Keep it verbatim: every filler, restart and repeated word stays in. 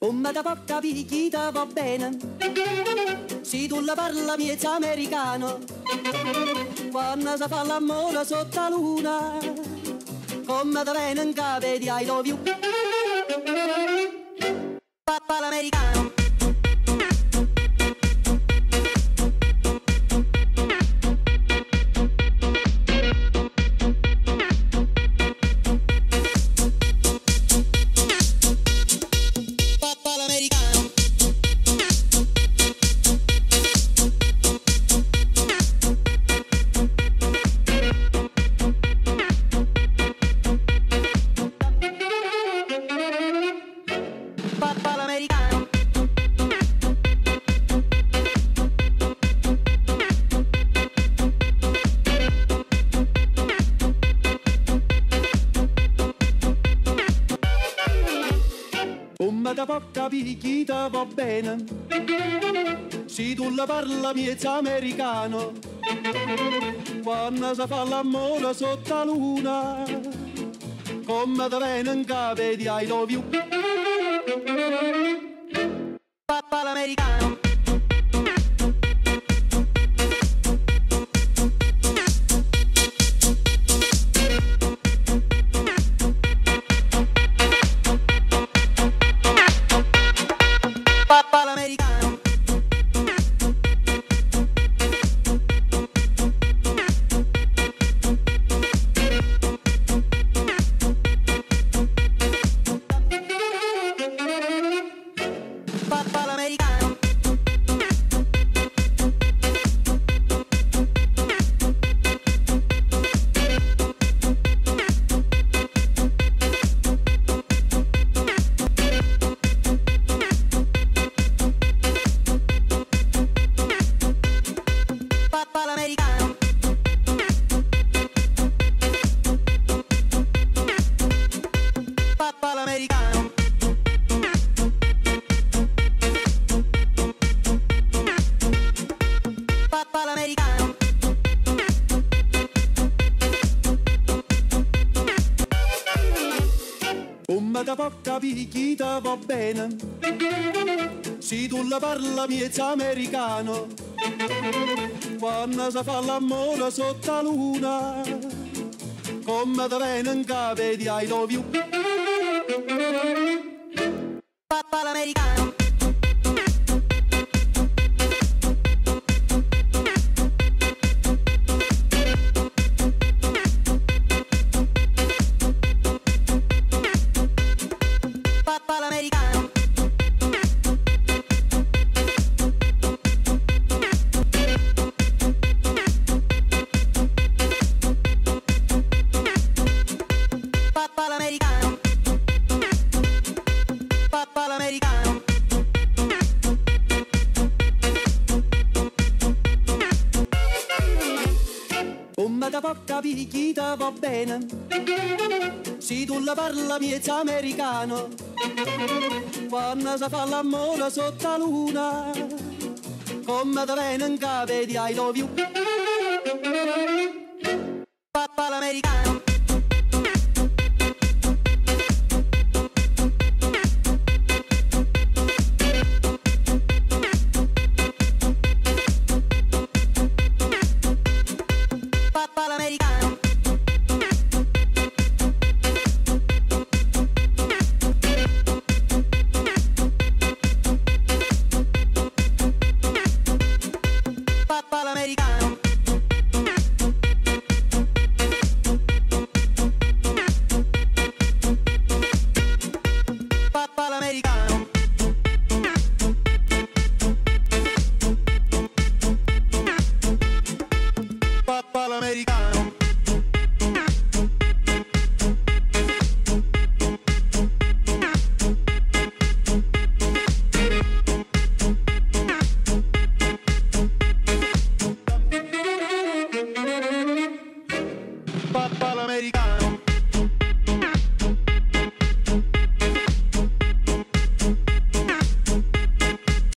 Come da poca picchita va bene, se tu la parla miezza americano, quando si fa l'amore sotto la luna, come da bene in capo di I love you. Papà l'americano. Papà l'americano. Come da poca picchita va bene, se tu la parla miezza americano, quando si fa l'amore sotto la luna, come da bene in capo di I love you. Papà l'americano. Papà l'americano. Papà l'americano. Papà l'americano. Papà l'americano. Papà l'americano. Come da poca picchita va bene, se tu la parla miezza americano, quando si fa l'amore sotto la luna, come da bene in capo di I love you. Papà l'americano. Papà l'americano. Papà l'americano. Papà l'americano. Come da poca picchita va bene, se tu la parla miezza americano, quando si fa l'amore sotto la luna, come da bene in capo di I love you. Papà l'americano. Papà l'americano. Papà l'americano. Papà l'americano. Papà l'americano.